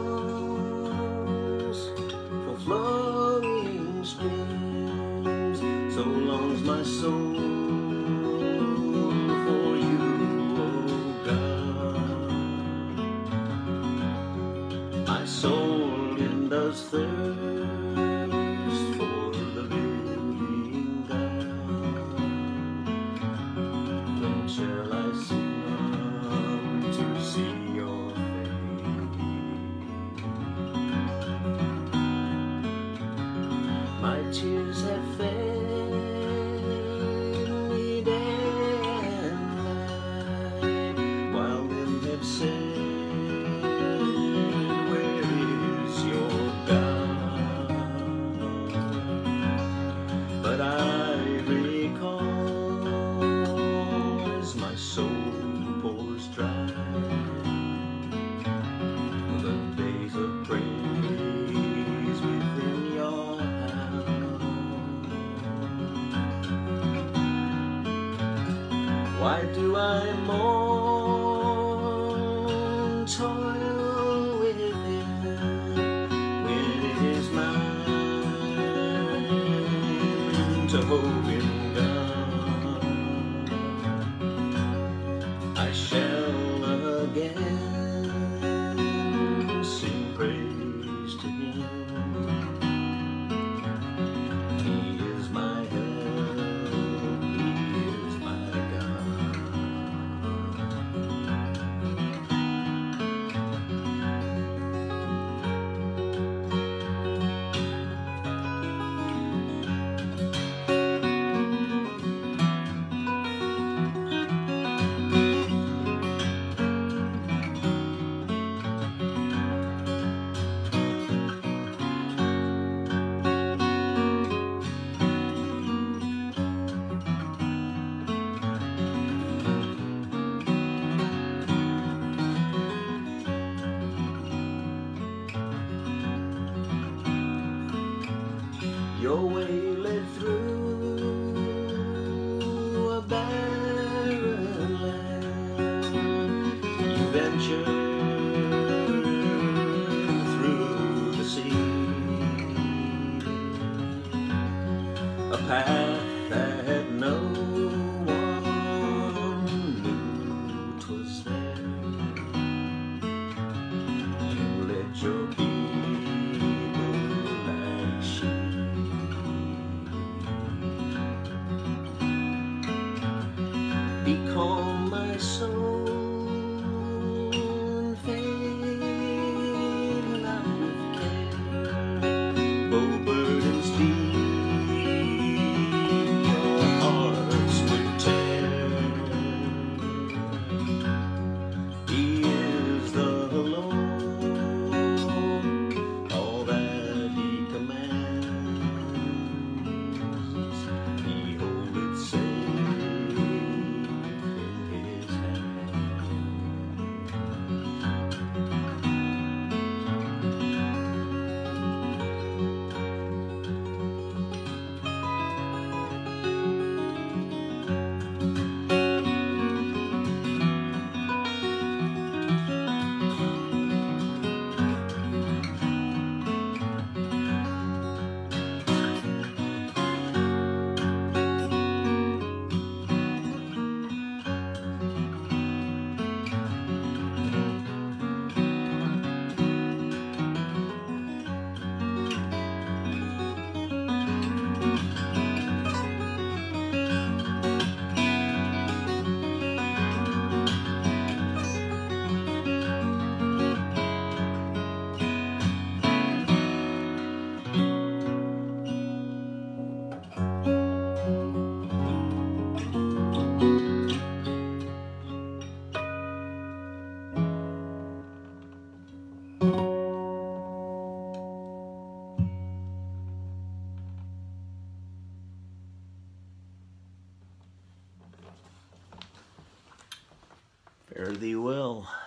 longs for flowing streams, so longs my soul for you, oh God. My soul it does thirst for the living God. When shall I see your face? My tears have failed me day and night, while men have said, where is your God? But I recall as my soul pours dry the days of praise within your house. Why do I mourn, toil within, when it is mine to hope in God? I shall again sing praise to Him. He is my help, He is my God. Your way led through a barren land. You ventured through the sea, a path that no one knew 'twas there. You led your people like sheep. Be calm, my soul, and fail not with care. Though burdens deep your hearts would tear, He is the Lord, all that He commands, He holdeth safe in His hand. Fare thee well.